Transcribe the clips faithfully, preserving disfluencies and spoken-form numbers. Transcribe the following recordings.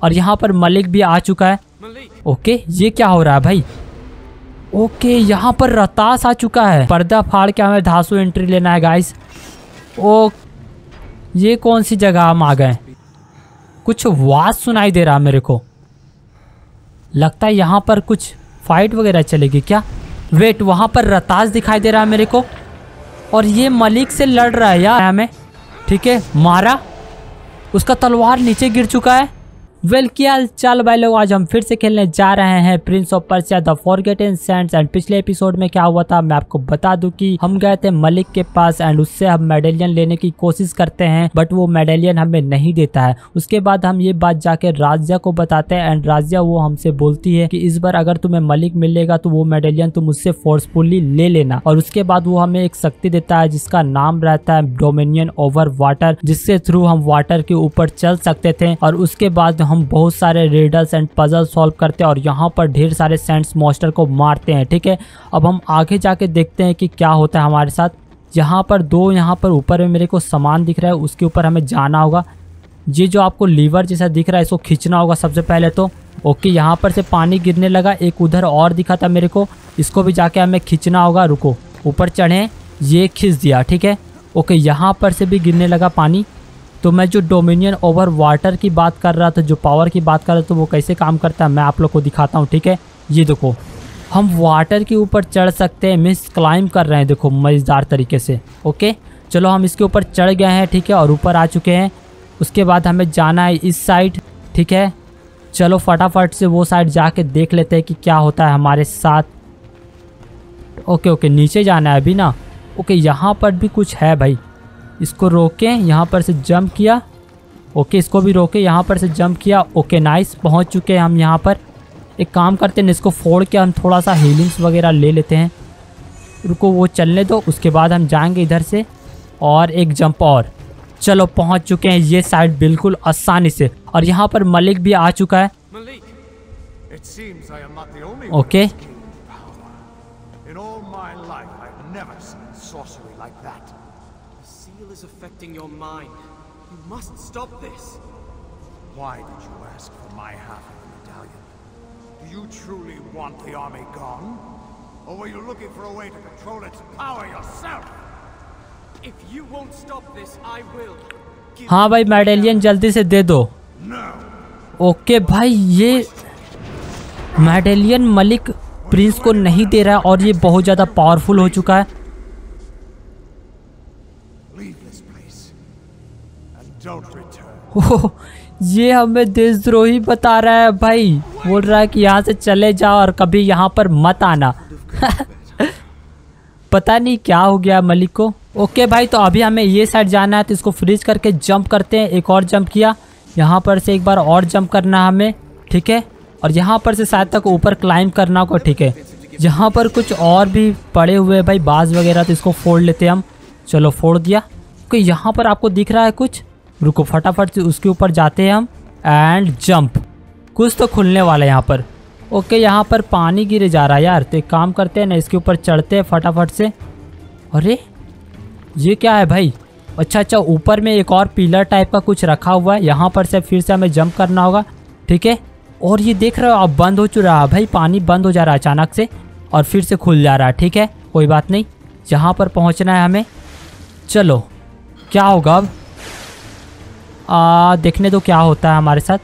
और यहाँ पर मलिक भी आ चुका है। ओके ये क्या हो रहा है भाई? ओके यहाँ पर रतास आ चुका है। पर्दा फाड़ के हमें धांसू एंट्री लेना है गाइस। ओ ये कौन सी जगह हम आ गए? कुछ आवाज सुनाई दे रहा है मेरे को। लगता है यहाँ पर कुछ फाइट वगैरह चलेगी क्या? वेट, वहाँ पर रतास दिखाई दे रहा है मेरे को और ये मलिक से लड़ रहा है यार हमें। ठीक है, मारा, उसका तलवार नीचे गिर चुका है। वेल क्या चल भाई लोग, आज हम फिर से खेलने जा रहे हैं Prince of Persia the Forgotten Sands. And पिछले एपिसोड में क्या हुआ था मैं आपको बता दूं कि हम गए थे मलिक के पास एंड उससे हम मेडेलियन लेने की कोशिश करते हैं बट वो मेडेलियन हमें नहीं देता है। उसके बाद हम ये बात जाके राजिया को बताते हैं एंड राजिया वो हमसे बोलती है कि इस बार अगर तुम्हें मलिक मिलेगा तो वो मेडेलियन तुम उससे फोर्सफुली ले लेना। और उसके बाद वो हमें एक शक्ति देता है जिसका नाम रहता है डोमिनियन ओवर वाटर, जिसके थ्रू हम वाटर के ऊपर चल सकते थे। और उसके बाद हम बहुत सारे रिडल्स एंड पजल सॉल्व करते हैं और यहाँ पर ढेर सारे सैंड्स मॉन्स्टर को मारते हैं। ठीक है, अब हम आगे जाके देखते हैं कि क्या होता है हमारे साथ। यहाँ पर दो यहाँ पर ऊपर में मेरे को सामान दिख रहा है, उसके ऊपर हमें जाना होगा। ये जो आपको लीवर जैसा दिख रहा है इसको खींचना होगा सबसे पहले तो। ओके यहाँ पर से पानी गिरने लगा, एक उधर और दिखा था मेरे को, इसको भी जाके हमें खींचना होगा। रुको, ऊपर चढ़े, ये खींच दिया। ठीक है, ओके यहाँ पर से भी गिरने लगा पानी। तो मैं जो डोमिनियन ओवर वाटर की बात कर रहा था, जो पावर की बात कर रहा था, वो कैसे काम करता है मैं आप लोग को दिखाता हूँ। ठीक है, ये देखो हम वाटर के ऊपर चढ़ सकते हैं, मीन्स क्लाइंब कर रहे हैं, देखो मज़ेदार तरीके से। ओके चलो हम इसके ऊपर चढ़ गए हैं। ठीक है, और ऊपर आ चुके हैं। उसके बाद हमें जाना है इस साइड। ठीक है, चलो फटाफट से वो साइड जाके देख लेते हैं कि क्या होता है हमारे साथ। ओके ओके नीचे जाना है अभी ना। ओके यहाँ पर भी कुछ है भाई, इसको रोके, यहाँ पर से जंप किया। ओके इसको भी रोके, यहाँ पर से जंप किया। ओके नाइस, पहुँच चुके हैं हम यहाँ पर। एक काम करते हैं, इसको फोड़ के हम थोड़ा सा हीलिंग्स वगैरह ले लेते हैं। रुको वो चलने दो, उसके बाद हम जाएंगे इधर से। और एक जंप और, चलो पहुँच चुके हैं ये साइड बिल्कुल आसानी से। और यहाँ पर मलिक भी आ चुका है। Okay is affecting your mind. You must stop this. Why did you ask for my half of the medallion? Do you truly want the army gone? Or were you looking for a way to control its power yourself? If you won't stop this, I will. हाँ भाई medallion जल्दी से दे दो। No. Okay भाई ये medallion Malik Prince को नहीं दे रहा है और ये बहुत ज़्यादा पावरफुल हो चुका है। ओह ये हमें देशद्रोही बता रहा है भाई, बोल रहा है कि यहाँ से चले जाओ और कभी यहाँ पर मत आना। पता नहीं क्या हो गया मलिक को। ओके भाई तो अभी हमें ये साइड जाना है तो इसको फ्रीज करके जंप करते हैं। एक और जंप किया, यहाँ पर से एक बार और जंप करना है हमें। ठीक है, और यहाँ पर से शायद तक ऊपर क्लाइंब करना होगा। ठीक है, यहाँ पर कुछ और भी पड़े हुए हैं भाई बाज वगैरह, तो इसको फोड़ लेते हैं हम। चलो फोड़ दिया। ओके यहाँ पर आपको दिख रहा है कुछ, रुको फटाफट से उसके ऊपर जाते हैं हम एंड जंप। कुछ तो खुलने वाला है यहाँ पर। ओके यहाँ पर पानी गिरे जा रहा है यार, तो एक काम करते हैं ना, इसके ऊपर चढ़ते हैं फटाफट से। अरे ये क्या है भाई? अच्छा अच्छा ऊपर में एक और पिलर टाइप का कुछ रखा हुआ है, यहाँ पर से फिर से हमें जंप करना होगा। ठीक है, और ये देख रहे हो अब बंद हो चुका है भाई, पानी बंद हो जा रहा है अचानक से और फिर से खुल जा रहा है। ठीक है कोई बात नहीं, यहाँ पर पहुँचना है हमें। चलो क्या होगा अब, आ, देखने दो क्या होता है हमारे साथ।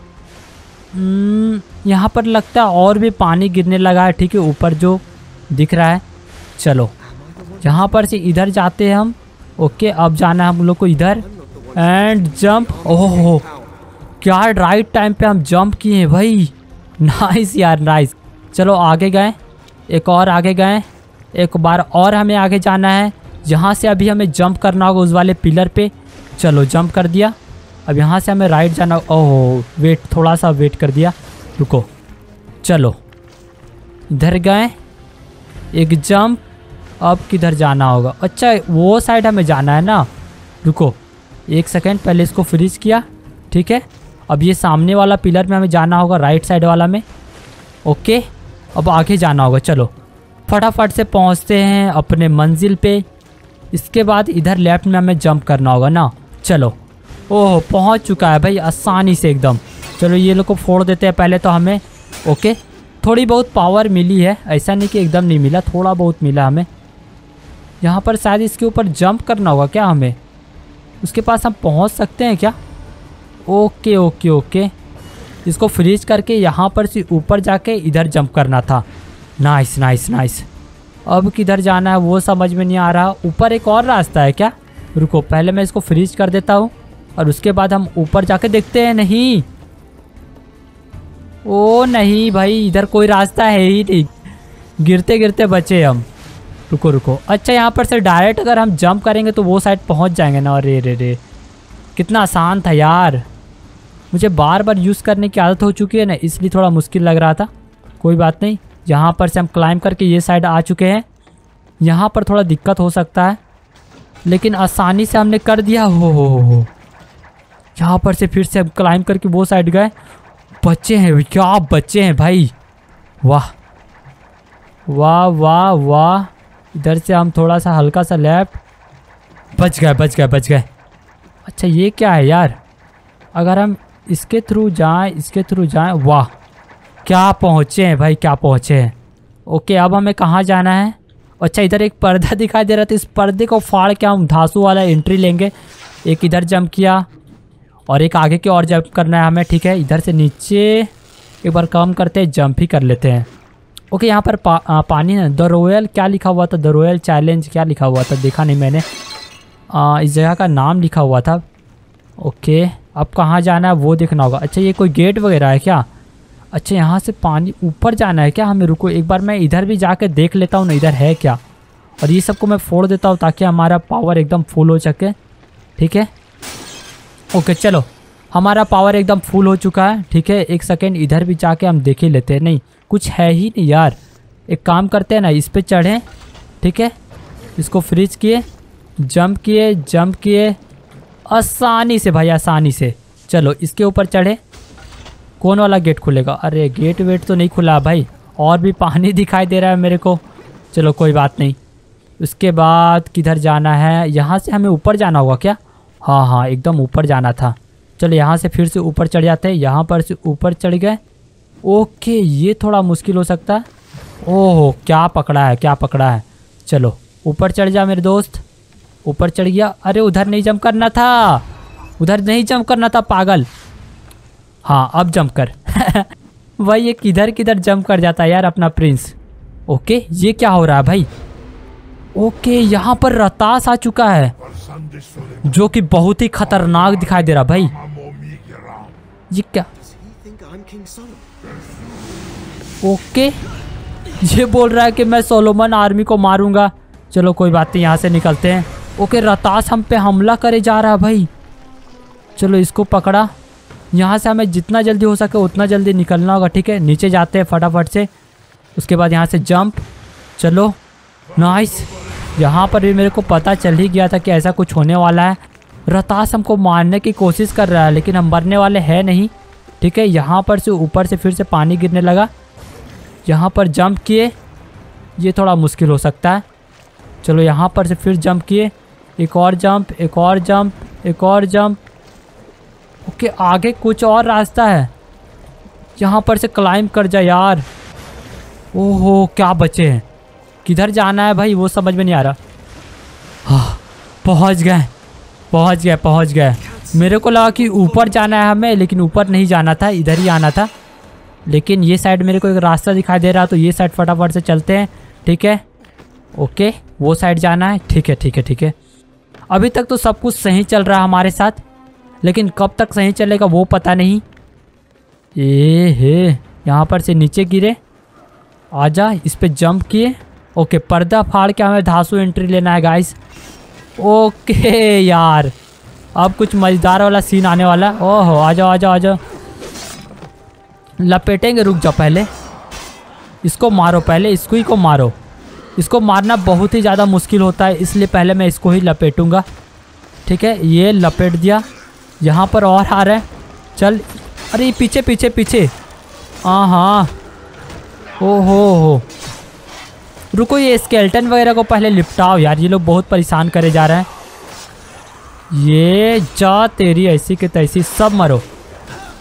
यहाँ पर लगता है और भी पानी गिरने लगा है। ठीक है ऊपर जो दिख रहा है। चलो यहाँ पर से इधर जाते हैं हम। ओके अब जाना है हम लोग को इधर एंड जंप। ओह क्या राइट टाइम पे हम जंप किए हैं भाई, नाइस यार नाइस। चलो आगे गए, एक और आगे गए, एक बार और हमें आगे जाना है। यहाँ से अभी हमें जंप करना होगा उस वाले पिलर पे। चलो जंप कर दिया, अब यहाँ से हमें राइट जाना। ओह वेट, थोड़ा सा वेट कर दिया, रुको। चलो इधर गए, एक जंप। अब किधर जाना होगा? अच्छा वो साइड हमें जाना है ना, रुको एक सेकेंड, पहले इसको फ्रीज किया। ठीक है अब ये सामने वाला पिलर में हमें जाना होगा, राइट साइड वाला में। ओके अब आगे जाना होगा। चलो फटाफट से पहुँचते हैं अपने मंजिल पे। इसके बाद इधर लेफ्ट में हमें जंप करना होगा ना। चलो ओह पहुंच चुका है भाई आसानी से एकदम। चलो ये लोग को फोड़ देते हैं पहले तो हमें। ओके, थोड़ी बहुत पावर मिली है, ऐसा नहीं कि एकदम नहीं मिला, थोड़ा बहुत मिला हमें। यहाँ पर शायद इसके ऊपर जंप करना होगा क्या हमें? उसके पास हम पहुँच सकते हैं क्या? ओके ओके ओके, इसको फ्रीज करके यहाँ पर से ऊपर जाके इधर जंप करना था। Nice nice nice. अब किधर जाना है वो समझ में नहीं आ रहा। ऊपर एक और रास्ता है क्या? रुको, पहले मैं इसको फ्रीज कर देता हूँ और उसके बाद हम ऊपर जाके देखते हैं। नहीं, ओ नहीं भाई, इधर कोई रास्ता है ही नहीं, गिरते गिरते बचे हम। रुको रुको, अच्छा यहाँ पर से डायरेक्ट अगर हम जंप करेंगे तो वो साइड पहुँच जाएंगे ना। अरे रे रे, कितना आसान था यार। मुझे बार बार यूज़ करने की आदत हो चुकी है ना, इसलिए थोड़ा मुश्किल लग रहा था। कोई बात नहीं, यहाँ पर से हम क्लाइंब करके ये साइड आ चुके हैं। यहाँ पर थोड़ा दिक्कत हो सकता है, लेकिन आसानी से हमने कर दिया। हो हो हो हो यहाँ पर से फिर से हम क्लाइंब करके वो साइड गए। बच्चे हैं, क्या बच्चे हैं भाई, वाह वाह वाह वाह। इधर से हम थोड़ा सा हल्का सा लेफ्ट, बच गए बच गए बच गए। अच्छा ये क्या है यार, अगर हम इसके थ्रू जाएं, इसके थ्रू जाएं, वाह क्या पहुँचे हैं भाई, क्या पहुँचे हैं। ओके, अब हमें कहाँ जाना है? अच्छा इधर एक पर्दा दिखाई दे रहा था, इस पर्दे को फाड़ के हम धांसू वाला एंट्री लेंगे। एक इधर जंप किया और एक आगे की ओर जंप करना है हमें। ठीक है, इधर से नीचे एक बार कम करते हैं, जंप ही कर लेते हैं। ओके, यहाँ पर पा, आ, पानी है। द रॉयल क्या लिखा हुआ था? द रॉयल चैलेंज क्या लिखा हुआ था? देखा नहीं मैंने। आ, इस जगह का नाम लिखा हुआ था। ओके, अब कहाँ जाना है वो देखना होगा। अच्छा ये कोई गेट वगैरह है क्या? अच्छा यहाँ से पानी ऊपर जाना है क्या हमें? रुको एक बार मैं इधर भी जाके देख लेता हूँ ना, इधर है क्या। और ये सबको मैं फोड़ देता हूँ ताकि हमारा पावर एकदम फुल हो सके। ठीक है, ओके चलो, हमारा पावर एकदम फुल हो चुका है। ठीक है, एक सेकेंड इधर भी जाके हम देख ही लेते हैं। नहीं कुछ है ही नहीं यार। एक काम करते हैं ना, इस पर चढ़ें। ठीक है, इसको फ्रीज किए, जंप किए जंप किए आसानी से भाई, आसानी से। चलो इसके ऊपर चढ़े। कौन वाला गेट खुलेगा? अरे गेट वेट तो नहीं खुला भाई, और भी पानी दिखाई दे रहा है मेरे को। चलो कोई बात नहीं। उसके बाद किधर जाना है? यहाँ से हमें ऊपर जाना होगा क्या? हाँ हाँ एकदम ऊपर जाना था। चलो यहाँ से फिर से ऊपर चढ़ जाते हैं। यहाँ पर से ऊपर चढ़ गए। ओके, ये थोड़ा मुश्किल हो सकता है। ओहो क्या पकड़ा है, क्या पकड़ा है। चलो ऊपर चढ़ जा मेरे दोस्त। ऊपर चढ़ गया। अरे उधर नहीं जंप करना था, उधर नहीं जंप करना था पागल। हाँ अब जंप कर। भाई ये किधर किधर जंप कर जाता है यार अपना प्रिंस। ओके, ये क्या हो रहा है भाई? ओके, यहाँ पर रतास आ चुका है जो कि बहुत ही खतरनाक दिखाई दे रहा भाई। ये क्या? ओके, ये बोल रहा है कि मैं सोलोमन आर्मी को मारूंगा। चलो कोई बात नहीं, यहाँ से निकलते हैं। ओके, रतास हम पे हमला करे जा रहा है भाई। चलो इसको पकड़ा। यहाँ से हमें जितना जल्दी हो सके उतना जल्दी निकलना होगा। ठीक है, नीचे जाते हैं फटाफट से। उसके बाद यहाँ से जंप। चलो नाइस। यहाँ पर भी मेरे को पता चल ही गया था कि ऐसा कुछ होने वाला है। रतास हमको मारने की कोशिश कर रहा है, लेकिन हम मरने वाले हैं नहीं। ठीक है, यहाँ पर से ऊपर से फिर से पानी गिरने लगा। यहाँ पर जंप किए, ये थोड़ा मुश्किल हो सकता है। चलो यहाँ पर से फिर जंप किए, एक और जंप, एक और जंप, एक और जंप। ओके, आगे कुछ और रास्ता है, यहाँ पर से क्लाइंब कर जा यार। ओहो क्या बचे हैं, किधर जाना है भाई वो समझ में नहीं आ रहा। हाँ पहुँच गए पहुँच गए पहुँच गए। मेरे को लगा कि ऊपर जाना है हमें, लेकिन ऊपर नहीं जाना था, इधर ही आना था। लेकिन ये साइड मेरे को एक रास्ता दिखाई दे रहा, तो ये साइड फटाफट से चलते हैं। ठीक है, ओके वो साइड जाना है। ठीक है ठीक है ठीक है। अभी तक तो सब कुछ सही चल रहा है हमारे साथ, लेकिन कब तक सही चलेगा वो पता नहीं। ए हे, यहाँ पर से नीचे गिरे। आजा, इस पे जंप किए। ओके, पर्दा फाड़ के हमें धांसू एंट्री लेना है गाइस। ओके यार, अब कुछ मज़ेदार वाला सीन आने वाला। ओहो आ जाओ आ जाओ आ जाओ। लपेटेंगे, रुक जाओ पहले इसको मारो, पहले इसको ही को मारो। इसको मारना बहुत ही ज़्यादा मुश्किल होता है, इसलिए पहले मैं इसको ही लपेटूंगा। ठीक है, ये लपेट दिया। यहाँ पर और आ रहा है, चल। अरे पीछे पीछे पीछे। हाँ हाँ, ओहो हो। रुको, ये स्केल्टन वगैरह को पहले लिपटाओ यार, ये लोग बहुत परेशान करे जा रहे हैं। ये जा तेरी ऐसी के तैसी, सब मरो।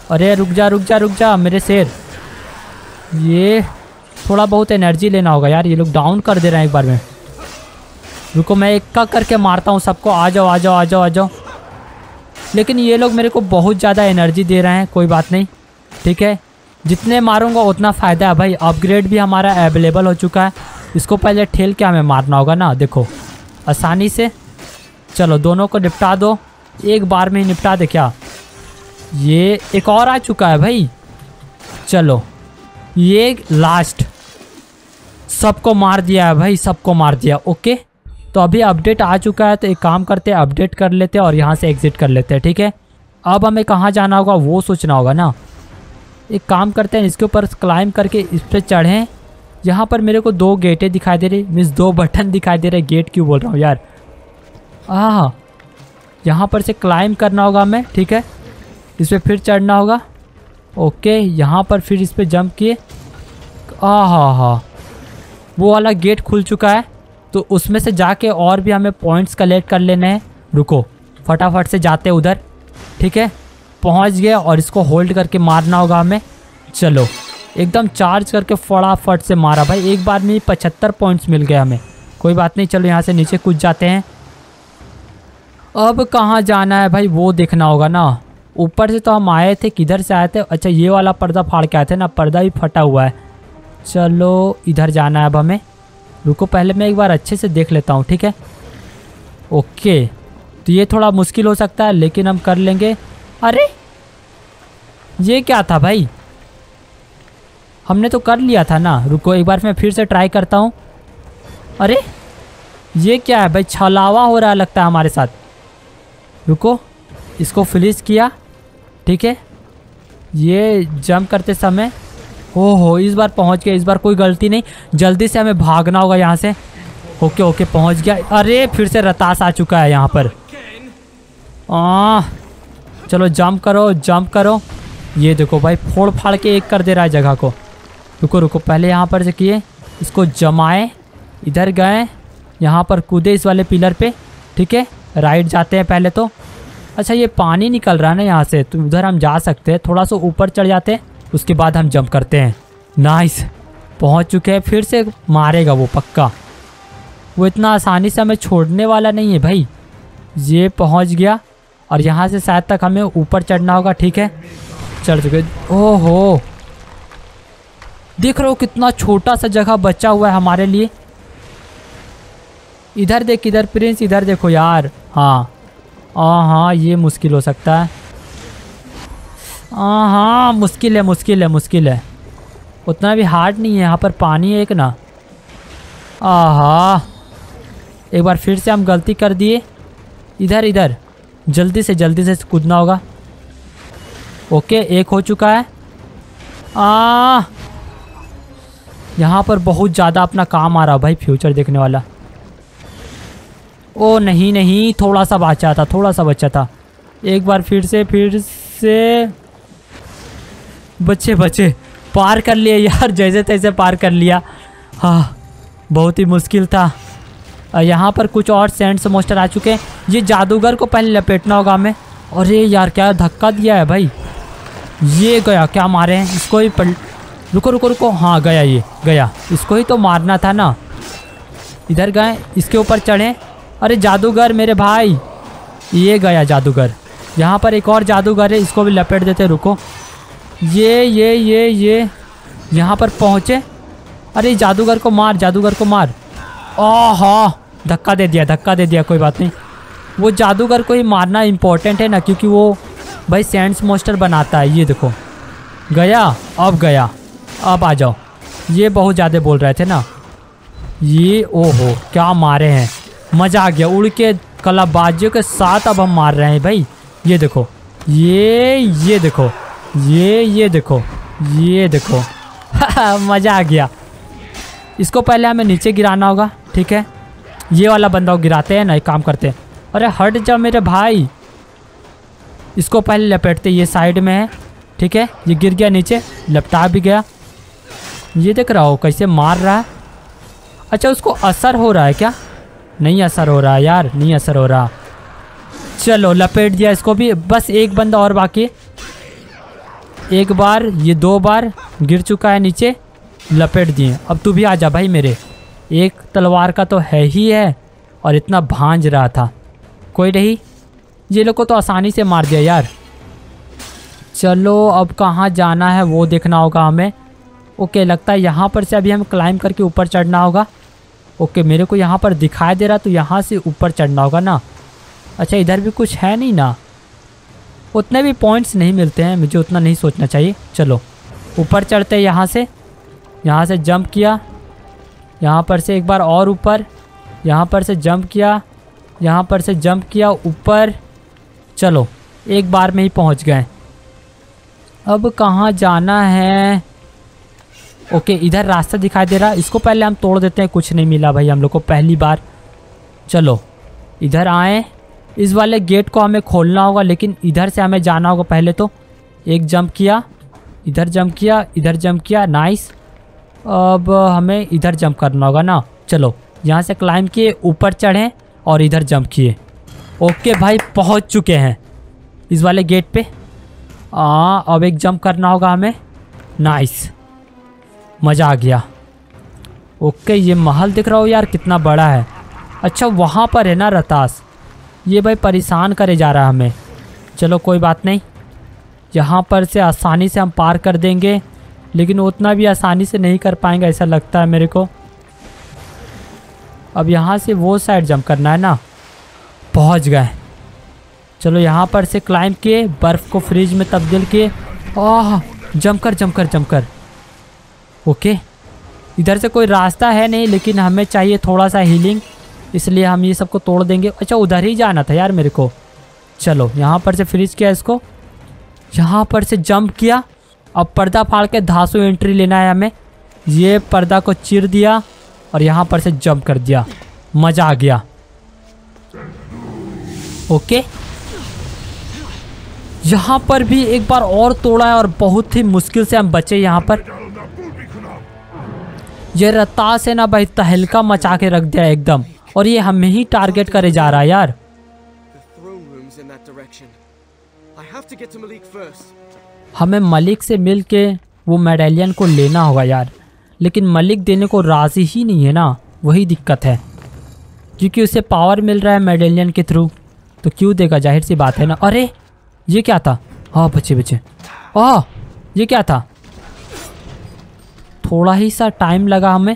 अरे रुक जा रुक जा रुक जा मेरे शेर। ये थोड़ा बहुत एनर्जी लेना होगा यार, ये लोग डाउन कर दे रहे हैं एक बार में। रुको मैं एक का करके मारता हूँ सबको। आ जाओ आ जाओ आ जाओ आ जाओ। लेकिन ये लोग मेरे को बहुत ज़्यादा एनर्जी दे रहे हैं, कोई बात नहीं ठीक है, जितने मारूंगा उतना फ़ायदा है भाई। अपग्रेड भी हमारा अवेलेबल हो चुका है। इसको पहले ठेल के हमें मारना होगा ना, देखो आसानी से। चलो दोनों को निपटा दो, एक बार में ही निपटा दे क्या। ये एक और आ चुका है भाई। चलो ये लास्ट, सबको मार दिया है भाई, सबको मार दिया। ओके तो अभी अपडेट आ चुका है, तो एक काम करते हैं अपडेट कर लेते हैं और यहाँ से एग्जिट कर लेते हैं ठीक है। अब हमें कहाँ जाना होगा वो सोचना होगा ना। एक काम करते हैं, इसके ऊपर क्लाइम करके इस पर चढ़ें। यहाँ पर मेरे को दो गेटें दिखाई दे रही, मीन्स दो बटन दिखाई दे रहे। गेट क्यों बोल रहा हूँ यार। हाँ यहाँ पर से क्लाइम करना होगा हमें ठीक है, इस पर फिर चढ़ना होगा। ओके यहाँ पर फिर इस पर जंप किए। हाँ हाँ हाँ वो वाला गेट खुल चुका है, तो उसमें से जाके और भी हमें पॉइंट्स कलेक्ट कर लेने हैं। रुको फटाफट से जाते उधर ठीक है। पहुंच गए और इसको होल्ड करके मारना होगा हमें। चलो एकदम चार्ज करके फटाफट से मारा भाई, एक बार में पचहत्तर पॉइंट्स मिल गए हमें। कोई बात नहीं, चलो यहाँ से नीचे कूद जाते हैं। अब कहाँ जाना है भाई वो देखना होगा ना। ऊपर से तो हम आए थे, किधर से आए थे। अच्छा ये वाला पर्दा फाड़ के आए थे ना, पर्दा भी फटा हुआ है। चलो इधर जाना है अब हमें। रुको पहले मैं एक बार अच्छे से देख लेता हूँ ठीक है। ओके तो ये थोड़ा मुश्किल हो सकता है लेकिन हम कर लेंगे। अरे ये क्या था भाई, हमने तो कर लिया था ना। रुको एक बार मैं फिर से ट्राई करता हूँ। अरे ये क्या है भाई, छलावा हो रहा लगता है हमारे साथ। रुको इसको फिनिश किया ठीक है। ये जंप करते समय ओहो इस बार पहुंच गया, इस बार कोई गलती नहीं। जल्दी से हमें भागना होगा यहाँ से। ओके ओके पहुंच गया। अरे फिर से रतास आ चुका है यहाँ पर। आ, चलो जंप करो जंप करो। ये देखो भाई फोड़ फाड़ के एक कर दे रहा है जगह को। रुको रुको पहले यहाँ पर से किए, इसको जमाए, इधर गए, यहाँ पर कूदे इस वाले पिलर पे ठीक है। राइट जाते हैं पहले तो। अच्छा ये पानी निकल रहा है ना यहाँ से, तो उधर हम जा सकते हैं। थोड़ा सा ऊपर चढ़ जाते हैं, उसके बाद हम जंप करते हैं। नाइस पहुँच चुके हैं। फिर से मारेगा वो पक्का, वो इतना आसानी से हमें छोड़ने वाला नहीं है भाई। ये पहुँच गया और यहाँ से शायद तक हमें ऊपर चढ़ना होगा ठीक है। चढ़ चुके। ओहो देख रहे हो कितना छोटा सा जगह बचा हुआ है हमारे लिए। इधर देख, इधर प्रिंस, इधर देखो यार। हाँ हाँ हाँ ये मुश्किल हो सकता है। हाँ हाँ मुश्किल है मुश्किल है मुश्किल है, उतना भी हार्ड नहीं है। यहाँ पर पानी है एक ना। आहा एक बार फिर से हम गलती कर दिए। इधर इधर जल्दी से जल्दी से कूदना होगा। ओके एक हो चुका है। आ यहाँ पर बहुत ज़्यादा अपना काम आ रहा भाई, फ्यूचर देखने वाला। ओ नहीं नहीं थोड़ा सा बचा था, थोड़ा सा बचा था। एक बार फिर से फिर से बच्चे बच्चे पार कर लिए यार, जैसे तैसे पार कर लिया। हाँ बहुत ही मुश्किल था। यहाँ पर कुछ और सेंट्स मोस्टर आ चुके हैं। ये जादूगर को पहले लपेटना होगा हमें। अरे यार क्या धक्का दिया है भाई। ये गया, क्या मारे हैं इसको ही पल... रुको रुको रुको। हाँ गया, ये गया, इसको ही तो मारना था ना। इधर गए, इसके ऊपर चढ़े। अरे जादूगर मेरे भाई, ये गया जादूगर। यहाँ पर एक और जादूगर है, इसको भी लपेट देते। रुको ये ये ये ये यहाँ पर पहुँचे। अरे जादूगर को मार, जादूगर को मार। ओह धक्का दे दिया, धक्का दे दिया। कोई बात नहीं, वो जादूगर को ही मारना इम्पोर्टेंट है ना, क्योंकि वो भाई सैंड्स मोस्टर बनाता है। ये देखो गया, अब गया। अब आ जाओ। ये बहुत ज़्यादा बोल रहे थे ना ये। ओहो क्या मारे हैं, मज़ा आ गया। उड़ के कलाबाजियों के साथ अब हम मार रहे हैं भाई। ये देखो ये ये देखो ये ये देखो ये देखो मज़ा आ गया। इसको पहले हमें नीचे गिराना होगा ठीक है। ये वाला बंदा को गिराते हैं ना, एक काम करते हैं। अरे हट जा मेरे भाई। इसको पहले लपेटते, ये साइड में है ठीक है। ये गिर गया नीचे, लपटा भी गया। ये देख रहा हो कैसे मार रहा है। अच्छा उसको असर हो रहा है क्या? नहीं असर हो रहा है यार, नहीं असर हो रहा। चलो लपेट दिया इसको भी। बस एक बंदा और बाकी है। एक बार, ये दो बार गिर चुका है नीचे, लपेट दिए। अब तू भी आ जा भाई मेरे। एक तलवार का तो है ही है और इतना भांज रहा था। कोई नहीं, ये लोग को तो आसानी से मार दिया यार। चलो अब कहाँ जाना है वो देखना होगा हमें। ओके, लगता है यहाँ पर से अभी हम क्लाइंब करके ऊपर चढ़ना होगा। ओके, मेरे को यहाँ पर दिखाई दे रहा तो यहाँ से ऊपर चढ़ना होगा ना। अच्छा, इधर भी कुछ है नहीं ना। उतने भी पॉइंट्स नहीं मिलते हैं, मुझे उतना नहीं सोचना चाहिए। चलो ऊपर चढ़ते हैं यहाँ से। यहाँ से जंप किया, यहाँ पर से एक बार और ऊपर, यहाँ पर से जंप किया, यहाँ पर से जंप किया ऊपर। चलो एक बार में ही पहुँच गए। अब कहाँ जाना है? ओके, इधर रास्ता दिखाई दे रहा, इसको पहले हम तोड़ देते हैं। कुछ नहीं मिला भाई हम लोग को पहली बार। चलो इधर आए, इस वाले गेट को हमें खोलना होगा, लेकिन इधर से हमें जाना होगा पहले। तो एक जंप किया, इधर जंप किया, इधर जंप किया, नाइस। अब हमें इधर जंप करना होगा ना। चलो यहाँ से क्लाइंब किए, ऊपर चढ़े और इधर जंप किए। ओके भाई, पहुँच चुके हैं इस वाले गेट पे। आ, अब एक जंप करना होगा हमें, नाइस, मज़ा आ गया। ओके, ये महल दिख रहा हो यार कितना बड़ा है। अच्छा, वहाँ पर है ना रतास, ये भाई परेशान करे जा रहा है हमें। चलो कोई बात नहीं, यहाँ पर से आसानी से हम पार कर देंगे, लेकिन उतना भी आसानी से नहीं कर पाएंगे ऐसा लगता है मेरे को। अब यहाँ से वो साइड जंप करना है ना। पहुँच गए। चलो यहाँ पर से क्लाइंब किए, बर्फ़ को फ्रिज में तब्दील किए। आह, जंप कर जंप कर जंप कर। ओके, इधर से कोई रास्ता है नहीं, लेकिन हमें चाहिए थोड़ा सा हीलिंग, इसलिए हम ये सबको तोड़ देंगे। अच्छा, उधर ही जाना था यार मेरे को। चलो यहाँ पर से फ्रीज किया इसको, यहाँ पर से जंप किया। अब पर्दा फाड़ के धांसू एंट्री लेना है हमें। ये पर्दा को चीर दिया और यहाँ पर से जंप कर दिया, मज़ा आ गया। ओके, यहाँ पर भी एक बार और तोड़ा है और बहुत ही मुश्किल से हम बचे यहाँ पर। ये रतास है ना भाई, तहलका मचा के रख दिया एकदम, और ये हमें ही टारगेट करे जा रहा है यार। हमें मलिक से मिल के वो मेडेलियन को लेना होगा यार, लेकिन मलिक देने को राजी ही नहीं है ना, वही दिक्कत है। क्योंकि उसे पावर मिल रहा है मेडेलियन के थ्रू, तो क्यों देगा, जाहिर सी बात है ना। अरे ये क्या था? हाँ बच्चे बच्चे, आह ये क्या था? थोड़ा ही सा टाइम लगा हमें।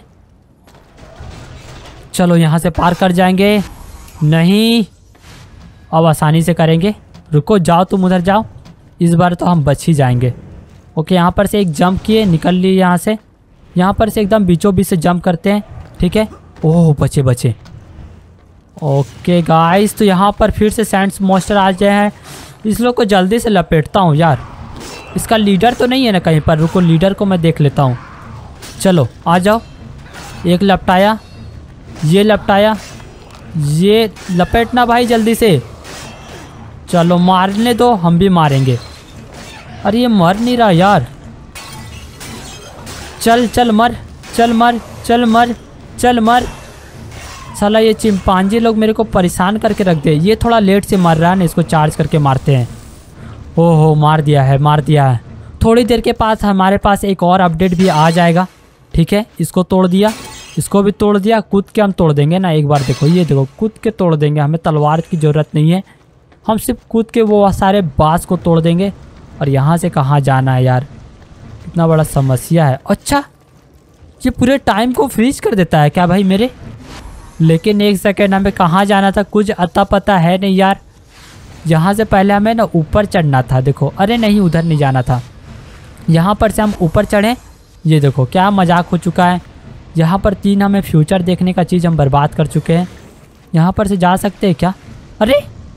चलो यहाँ से पार कर जाएंगे। नहीं, अब आसानी से करेंगे। रुको, जाओ तुम उधर जाओ, इस बार तो हम बच ही जाएंगे। ओके, यहाँ पर से एक जंप किए, निकल लिए यहाँ से। यहाँ पर से एकदम बीचों बीच से जंप करते हैं, ठीक है। ओह बचे बचे। ओके गाइस, तो यहाँ पर फिर से सैंड्स मॉन्स्टर आ गए हैं। इस लोग को जल्दी से लपेटता हूँ यार। इसका लीडर तो नहीं है ना कहीं पर? रुको, लीडर को मैं देख लेता हूँ। चलो आ जाओ। एक लपटाया, ये लपटाया, ये लपेटना भाई जल्दी से। चलो मारने दो, हम भी मारेंगे। अरे ये मर नहीं रहा यार। चल चल मर, चल मर, चल मर, चल मर। साला ये चिंपांजी लोग मेरे को परेशान करके रख दे। ये थोड़ा लेट से मर रहा है ना, इसको चार्ज करके मारते हैं। ओहो, मार दिया है, मार दिया है। थोड़ी देर के पास हमारे पास एक और अपडेट भी आ जाएगा, ठीक है। इसको तोड़ दिया, इसको भी तोड़ दिया। कूद के हम तोड़ देंगे ना एक बार। देखो ये देखो, कूद के तोड़ देंगे, हमें तलवार की ज़रूरत नहीं है। हम सिर्फ कूद के वो सारे बाँस को तोड़ देंगे। और यहाँ से कहाँ जाना है यार, कितना बड़ा समस्या है। अच्छा, ये पूरे टाइम को फ्रीज कर देता है क्या भाई मेरे? लेकिन एक सेकेंड, हमें कहाँ जाना था कुछ अता पता है नहीं यार। यहाँ से पहले हमें ना ऊपर चढ़ना था। देखो, अरे नहीं, उधर नहीं जाना था। यहाँ पर से हम ऊपर चढ़ें। ये देखो क्या मजाक हो चुका है। यहाँ पर तीन हमें फ्यूचर देखने का चीज़ हम बर्बाद कर चुके हैं। यहाँ पर से जा सकते हैं क्या? अरे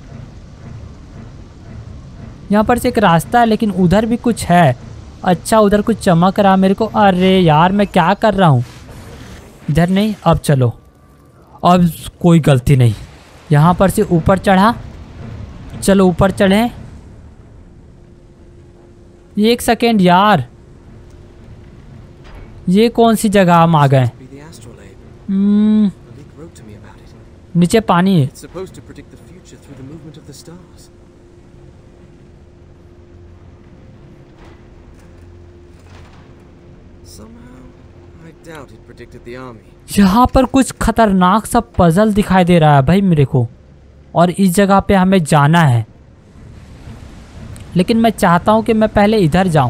यहाँ पर से एक रास्ता है, लेकिन उधर भी कुछ है। अच्छा, उधर कुछ चमक रहा मेरे को। अरे यार, मैं क्या कर रहा हूँ? इधर नहीं। अब चलो, अब कोई गलती नहीं। यहाँ पर से ऊपर चढ़ा। चलो ऊपर चढ़े। एक सेकेंड यार, ये कौन सी जगह हम आ गए? hmm, नीचे पानी है। Somehow, I doubt it predicted the army. यहाँ पर कुछ खतरनाक सा पजल दिखाई दे रहा है भाई मेरे को, और इस जगह पे हमें जाना है। लेकिन मैं चाहता हूँ कि मैं पहले इधर जाऊँ।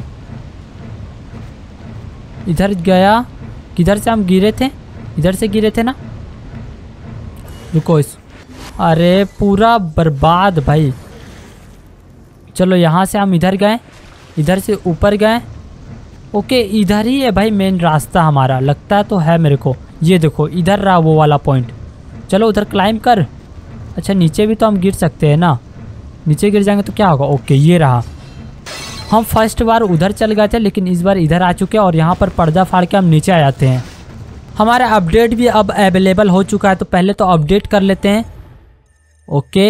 इधर गया, किधर से हम गिरे थे? इधर से गिरे थे ना। रुको इस, अरे पूरा बर्बाद भाई। चलो यहाँ से हम इधर गए, इधर से ऊपर गए। ओके इधर ही है भाई मेन रास्ता हमारा, लगता तो है मेरे को। ये देखो इधर रहा वो वाला पॉइंट। चलो उधर क्लाइंब कर। अच्छा नीचे भी तो हम गिर सकते हैं ना, नीचे गिर जाएंगे तो क्या होगा। ओके ये रहा, हम फर्स्ट बार उधर चल गए थे लेकिन इस बार इधर आ चुके हैं और यहाँ पर पर्दा फाड़ के हम नीचे आ जाते हैं। हमारा अपडेट भी अब अवेलेबल हो चुका है, तो पहले तो अपडेट कर लेते हैं। ओके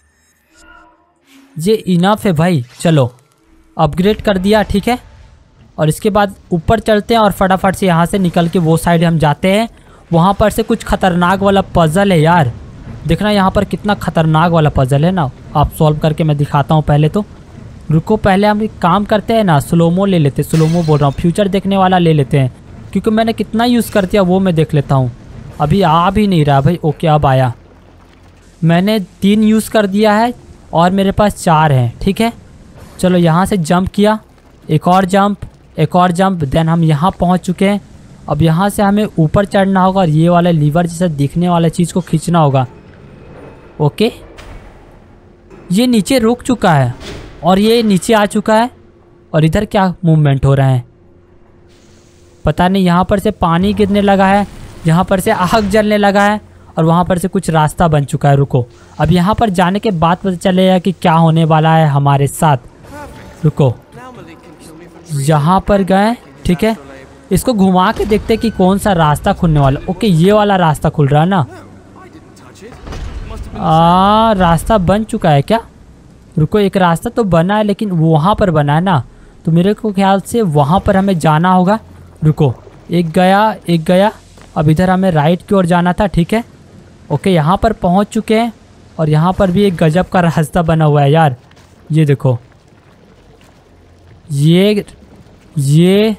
ये इनफ है भाई, चलो अपग्रेड कर दिया, ठीक है। और इसके बाद ऊपर चलते हैं और फटाफट से यहाँ से निकल के वो साइड हम जाते हैं। वहाँ पर से कुछ खतरनाक वाला पजल है यार, देखना यहाँ पर कितना खतरनाक वाला पजल है ना। आप सॉल्व करके मैं दिखाता हूँ। पहले तो रुको, पहले हम एक काम करते हैं ना, स्लोमो ले लेते, स्लोमो बोल रहा हूँ, फ्यूचर देखने वाला ले लेते हैं, क्योंकि मैंने कितना यूज़ कर दिया वो मैं देख लेता हूँ। अभी आ भी नहीं रहा भाई। ओके अब आया, मैंने तीन यूज़ कर दिया है और मेरे पास चार हैं, ठीक है। चलो यहाँ से जंप किया, एक और जंप, एक और जंप, देन हम यहाँ पहुँच चुके हैं। अब यहाँ से हमें ऊपर चढ़ना होगा और ये वाला लीवर जैसा दिखने वाला चीज़ को खींचना होगा। ओके ये नीचे रुक चुका है और ये नीचे आ चुका है, और इधर क्या मूवमेंट हो रहा है पता नहीं। यहाँ पर से पानी गिरने लगा है, यहाँ पर से आग जलने लगा है, और वहाँ पर से कुछ रास्ता बन चुका है। रुको अब यहाँ पर जाने के बाद पता चलेगा कि क्या होने वाला है हमारे साथ। रुको यहाँ पर गए, ठीक है, इसको घुमा के देखते कि कौन सा रास्ता खुलने वाला। ओके ये वाला रास्ता खुल रहा है ना। आ रास्ता बन चुका है क्या? रुको एक रास्ता तो बना है लेकिन वहाँ पर बना है ना, तो मेरे को ख्याल से वहाँ पर हमें जाना होगा। रुको एक गया, एक गया, अब इधर हमें राइट की ओर जाना था, ठीक है। ओके यहाँ पर पहुँच चुके हैं और यहाँ पर भी एक गजब का रास्ता बना हुआ है यार। ये देखो ये ये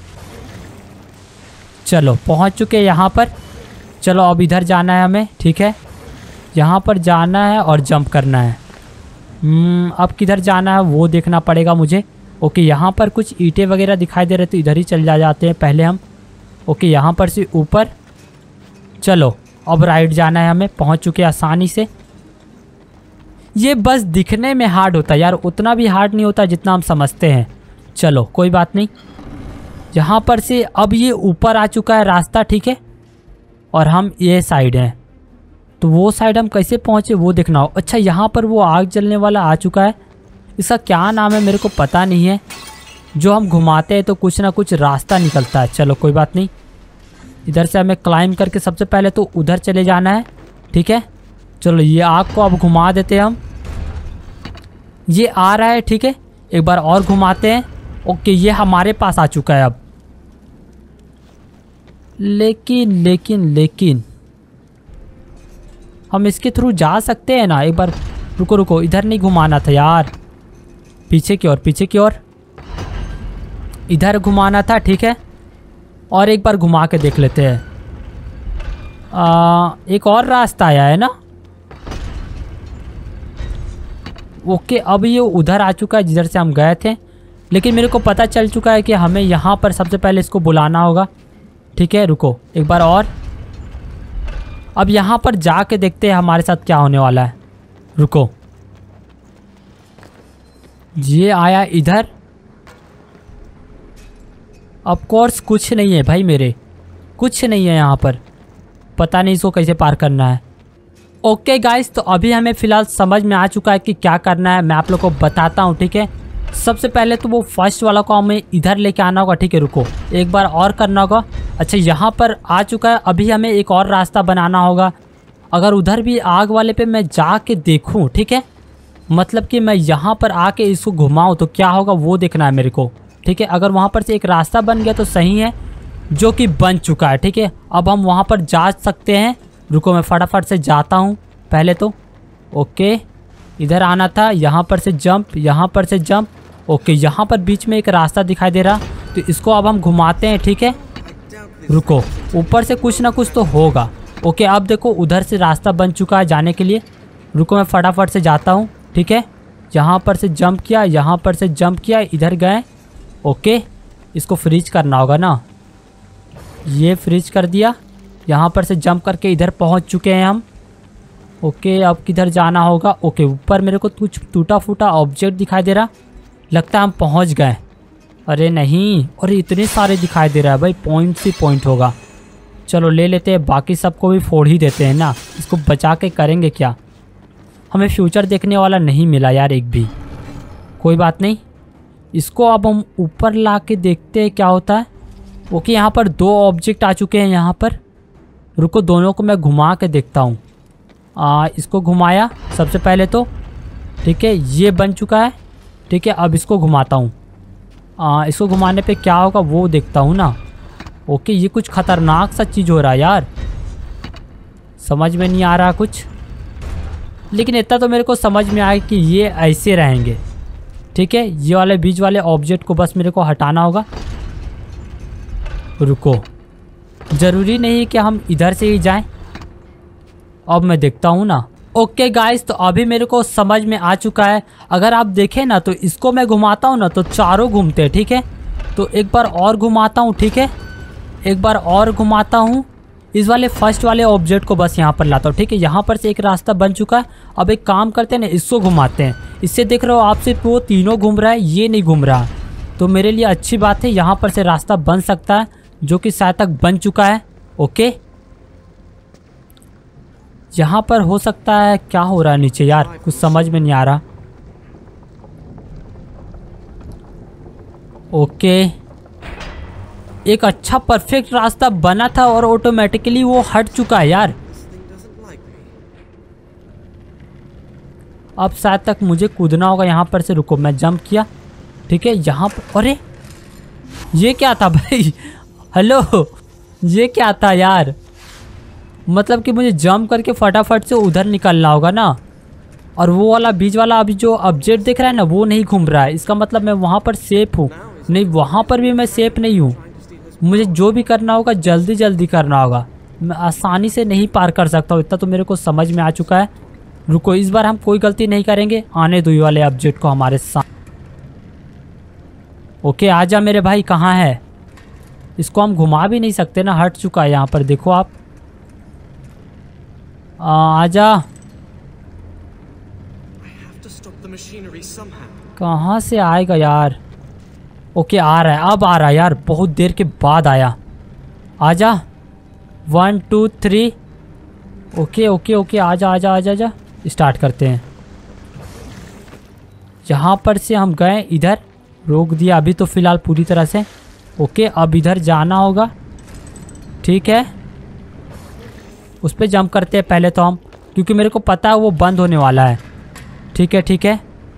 चलो पहुँच चुके हैं यहाँ पर। चलो अब इधर जाना है हमें, ठीक है, यहाँ पर जाना है और जंप करना है। हम्म अब किधर जाना है वो देखना पड़ेगा मुझे। ओके यहाँ पर कुछ ईंटें वगैरह दिखाई दे रहे तो इधर ही चल जा जाते हैं पहले हम। ओके यहाँ पर से ऊपर, चलो अब राइट जाना है हमें, पहुँच चुके आसानी से। ये बस दिखने में हार्ड होता है यार, उतना भी हार्ड नहीं होता जितना हम समझते हैं। चलो कोई बात नहीं, यहाँ पर से अब ये ऊपर आ चुका है रास्ता, ठीक है, और हम ये साइड हैं, तो वो साइड हम कैसे पहुँचे वो देखना हो। अच्छा यहाँ पर वो आग जलने वाला आ चुका है, इसका क्या नाम है मेरे को पता नहीं है। जो हम घुमाते हैं तो कुछ ना कुछ रास्ता निकलता है। चलो कोई बात नहीं, इधर से हमें क्लाइंब करके सबसे पहले तो उधर चले जाना है, ठीक है। चलो ये आग को अब घुमा देते हैं हम, ये आ रहा है, ठीक है, एक बार और घुमाते हैं। ओके ये हमारे पास आ चुका है अब, लेकिन लेकिन लेकिन हम इसके थ्रू जा सकते हैं ना एक बार। रुको रुको इधर नहीं घुमाना था यार, पीछे की ओर, पीछे की ओर इधर घुमाना था, ठीक है। और एक बार घुमा के देख लेते हैं। आ, एक और रास्ता आया है ना। ओके अब ये उधर आ चुका है जिधर से हम गए थे, लेकिन मेरे को पता चल चुका है कि हमें यहाँ पर सबसे पहले इसको बुलाना होगा, ठीक है। रुको एक बार और, अब यहाँ पर जाके देखते हैं हमारे साथ क्या होने वाला है। रुको ये आया इधर, ऑफ कोर्स कुछ नहीं है भाई, मेरे कुछ नहीं है यहाँ पर, पता नहीं इसको कैसे पार करना है। ओके गाइस तो अभी हमें फ़िलहाल समझ में आ चुका है कि क्या करना है, मैं आप लोग को बताता हूँ, ठीक है। सबसे पहले तो वो फर्स्ट वाला को हमें इधर लेके आना होगा, ठीक है। रुको एक बार और करना होगा। अच्छा यहाँ पर आ चुका है, अभी हमें एक और रास्ता बनाना होगा। अगर उधर भी आग वाले पे मैं जाके देखूँ, ठीक है, मतलब कि मैं यहाँ पर आके इसको घुमाऊँ तो क्या होगा वो देखना है मेरे को, ठीक है। अगर वहाँ पर से एक रास्ता बन गया तो सही है, जो कि बन चुका है, ठीक है। अब हम वहाँ पर जा सकते हैं। रुको मैं फटाफट से जाता हूँ पहले तो। ओके इधर आना था, यहाँ पर से जंप, यहाँ पर से जंप। ओके यहाँ पर बीच में एक रास्ता दिखाई दे रहा, तो इसको अब हम घुमाते हैं, ठीक है। रुको, ऊपर से कुछ ना कुछ तो होगा। ओके, अब देखो उधर से रास्ता बन चुका है जाने के लिए। रुको, मैं फटाफट से जाता हूँ, ठीक है। यहाँ पर से जंप किया, यहाँ पर से जंप किया, इधर गए। ओके, इसको फ्रीज करना होगा ना, ये फ्रीज कर दिया। यहाँ पर से जंप करके इधर पहुँच चुके हैं हम। ओके, अब किधर जाना होगा। ओके, ऊपर मेरे को कुछ टूटा फूटा ऑब्जेक्ट दिखाई दे रहा, लगता है हम पहुँच गए। अरे नहीं, अरे इतने सारे दिखाई दे रहा है भाई, पॉइंट ही पॉइंट होगा। चलो ले लेते हैं, बाकी सबको भी फोड़ ही देते हैं ना। इसको बचा के करेंगे क्या, हमें फ्यूचर देखने वाला नहीं मिला यार एक भी। कोई बात नहीं, इसको अब हम ऊपर ला के देखते हैं क्या होता है। ओके, यहाँ पर दो ऑब्जेक्ट आ चुके हैं यहाँ पर। रुको, दोनों को मैं घुमा के देखता हूँ। आ, इसको घुमाया सबसे पहले तो, ठीक है, ये बन चुका है, ठीक है। अब इसको घुमाता हूँ, इसको घुमाने पे क्या होगा वो देखता हूँ ना। ओके, ये कुछ खतरनाक सा चीज़ हो रहा है यार, समझ में नहीं आ रहा कुछ, लेकिन इतना तो मेरे को समझ में आया कि ये ऐसे रहेंगे, ठीक है। ये वाले बीच वाले ऑब्जेक्ट को बस मेरे को हटाना होगा। रुको, ज़रूरी नहीं कि हम इधर से ही जाएं, अब मैं देखता हूँ ना। ओके गाइस, तो अभी मेरे को समझ में आ चुका है। अगर आप देखें ना तो इसको मैं घुमाता हूँ ना तो चारों घूमते हैं, ठीक है। तो एक बार और घुमाता हूँ, ठीक है, एक बार और घुमाता हूँ। इस वाले फर्स्ट वाले ऑब्जेक्ट को बस यहाँ पर लाता हूँ, ठीक है। यहाँ पर से एक रास्ता बन चुका है। अब एक काम करते हैं ना, इसको घुमाते हैं। इससे देख रहे हो आप, सिर्फ वो तीनों घूम रहा है, ये नहीं घूम रहा, तो मेरे लिए अच्छी बात है। यहाँ पर से रास्ता बन सकता है, जो कि शायद तक बन चुका है। ओके, यहाँ पर हो सकता है, क्या हो रहा है नीचे यार, कुछ समझ में नहीं आ रहा। ओके, एक अच्छा परफेक्ट रास्ता बना था और ऑटोमेटिकली वो हट चुका है यार। अब शायद तक मुझे कूदना होगा यहाँ पर से। रुको, मैं जंप किया, ठीक है। यहाँ पर, अरे ये क्या था भाई, हेलो, ये क्या था यार, मतलब कि मुझे जंप करके फटाफट से उधर निकलना होगा ना। और वो वाला बीच वाला अभी जो ऑब्जेक्ट दिख रहा है ना, वो नहीं घूम रहा है, इसका मतलब मैं वहाँ पर सेफ हूँ। नहीं, वहाँ पर भी मैं सेफ नहीं हूँ। मुझे जो भी करना होगा जल्दी जल्दी करना होगा, मैं आसानी से नहीं पार कर सकता हूँ, इतना तो मेरे को समझ में आ चुका है। रुको, इस बार हम कोई गलती नहीं करेंगे, आने दो ये वाले ऑब्जेक्ट को हमारे साथ। ओके, आजा मेरे भाई, कहाँ है। इसको हम घुमा भी नहीं सकते ना, हट चुका है यहाँ पर, देखो आप। आजा, कहाँ से आएगा यार। ओके, आ रहा है, अब आ रहा है यार, बहुत देर के बाद आया। आजा, one two three. Okay okay okay, आजा आजा आजा आजा, स्टार्ट करते हैं। यहाँ पर से हम गए, इधर रोक दिया अभी तो फ़िलहाल पूरी तरह से। ओके, अब इधर जाना होगा, ठीक है। उस पर जंप करते हैं पहले तो हम, क्योंकि मेरे को पता है वो बंद होने वाला है, ठीक है ठीक है।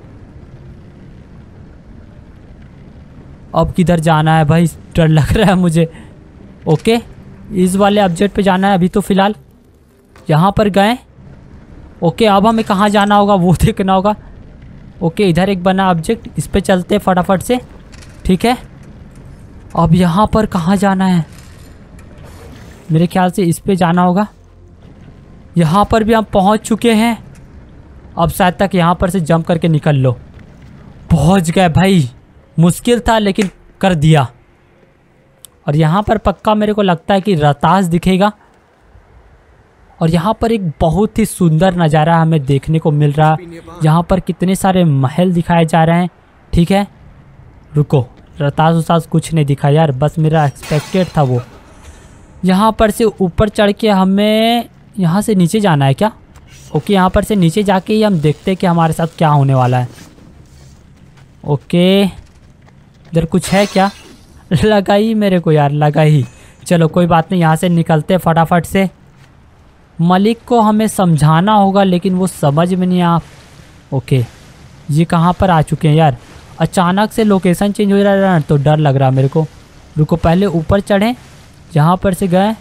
अब किधर जाना है भाई, डर लग रहा है मुझे। ओके, इस वाले ऑब्जेक्ट पे जाना है अभी तो फ़िलहाल। यहाँ पर गए। ओके, अब हमें कहाँ जाना होगा वो देखना होगा। ओके, इधर एक बना ऑब्जेक्ट, इस पे चलते फटाफट से, ठीक है। अब यहाँ पर कहाँ जाना है, मेरे ख्याल से इस पे जाना होगा। यहाँ पर भी हम पहुँच चुके हैं। अब शायद तक यहाँ पर से जंप करके निकल लो। पहुँच गए भाई, मुश्किल था लेकिन कर दिया। और यहाँ पर पक्का मेरे को लगता है कि रतास दिखेगा। और यहाँ पर एक बहुत ही सुंदर नज़ारा हमें देखने को मिल रहा है। यहाँ पर कितने सारे महल दिखाए जा रहे हैं, ठीक है। रुको, रतास उतास कुछ नहीं दिखा यार, बस मेरा एक्सपेक्टेड था वो। यहाँ पर से ऊपर चढ़ के हमें यहाँ से नीचे जाना है क्या। ओके, यहाँ पर से नीचे जाके ही हम देखते हैं कि हमारे साथ क्या होने वाला है। ओके, इधर कुछ है क्या, लगा ही मेरे को यार, लगा ही। चलो कोई बात नहीं, यहाँ से निकलते फटाफट से। मलिक को हमें समझाना होगा लेकिन वो समझ में नहीं आ। ओके, ये कहाँ पर आ चुके हैं यार, अचानक से लोकेशन चेंज हो रहा है तो डर लग रहा है मेरे को। रुको, पहले ऊपर चढ़ें, यहाँ पर से गए।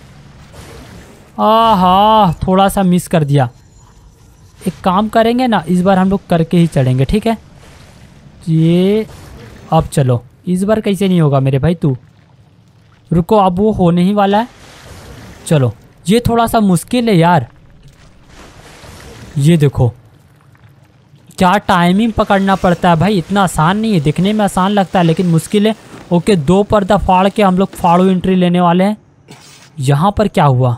आहा, थोड़ा सा मिस कर दिया। एक काम करेंगे ना, इस बार हम लोग करके ही चढ़ेंगे, ठीक है। ये अब चलो, इस बार कैसे नहीं होगा मेरे भाई तू। रुको, अब वो होने ही वाला है। चलो, ये थोड़ा सा मुश्किल है यार। ये देखो क्या टाइमिंग पकड़ना पड़ता है भाई, इतना आसान नहीं है। दिखने में आसान लगता है लेकिन मुश्किल है। ओके, दो पर्दा फाड़ के हम लोग फाड़ू एंट्री लेने वाले हैं। यहाँ पर क्या हुआ?